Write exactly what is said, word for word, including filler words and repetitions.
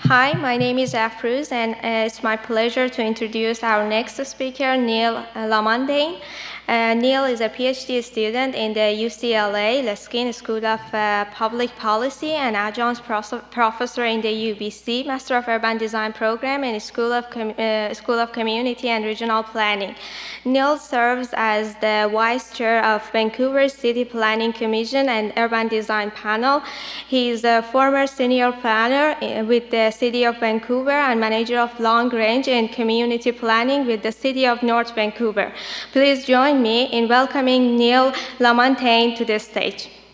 Hi, my name is Afruz, and uh, it's my pleasure to introduce our next speaker, Neil Lamontagne. Uh, Neil is a PhD student in the U C L A Laskin School of uh, Public Policy and adjunct professor in the U B C Master of Urban Design program in School of, Com uh, School of Community and Regional Planning. Neil serves as the Vice Chair of Vancouver City Planning Commission and Urban Design Panel. He is a former senior planner with the City of Vancouver and manager of long range and community planning with the City of North Vancouver. Please join me in welcoming Neil Lamontagne to the stage.